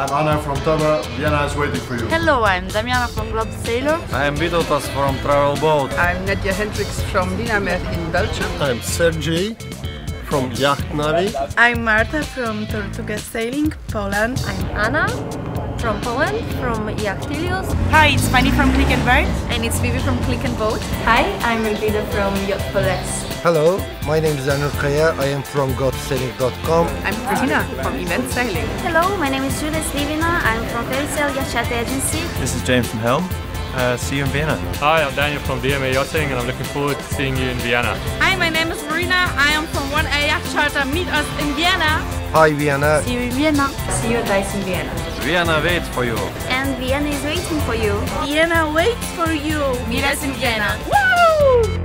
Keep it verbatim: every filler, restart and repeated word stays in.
I'm Anna from Tortuga. Vienna is waiting for you. Hello, I'm Damiana from GlobeSailor. I am Vytautas from Travel Boat. I'm Nadia Hendricks from Dynamer in Belgium. I'm Sergey from Yacht Navi. I'm Marta from Tortuga Sailing, Poland. I'm Anna from Poland, from Yachtilius. Hi, it's Fanny from Click&Boat. And it's Vivi from Click&Boat. Hi, I'm Elvira from Yachtilius. Hello, my name is Daniel Kaya. I am from god sailing dot com. I'm Christina from ivent-sailing. Hello, my name is Julia Slivina. I'm from FairySail Yacht-charter agency. This is James from Helm. Uh, see you in Vienna. Hi, I'm Daniel from Dynamer Yachting and I'm looking forward to seeing you in Vienna. Hi, my name is Marina. I am from one A Yacht-charter. Meet us in Vienna. Hi Vienna. See you in Vienna. See you guys in Vienna. Vienna waits for you. And Vienna is waiting for you. Vienna waits for you. Meet us in Vienna. Woo!